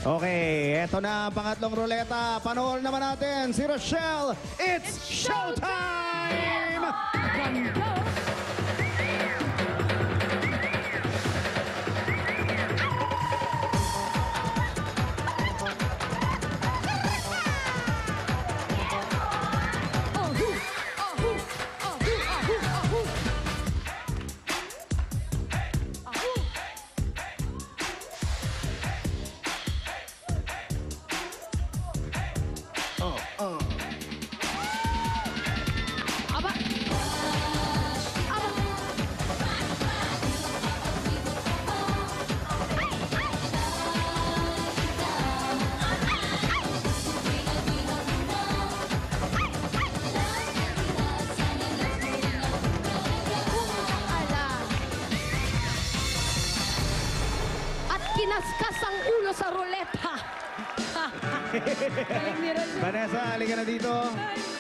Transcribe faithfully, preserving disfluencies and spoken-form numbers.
Okay, eto na ang pangatlong ruleta. Panoorin naman natin si Rochelle. It's, It's showtime! Ganda! Uh. Aba! Aba! At kinaskas ang ulo sa ruleta. Galing ni Rochelle. Vanessa, halika na dito. Ay.